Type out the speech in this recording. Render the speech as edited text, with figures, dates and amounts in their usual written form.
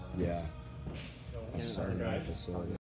Yeah, I And started our in the drive. facility.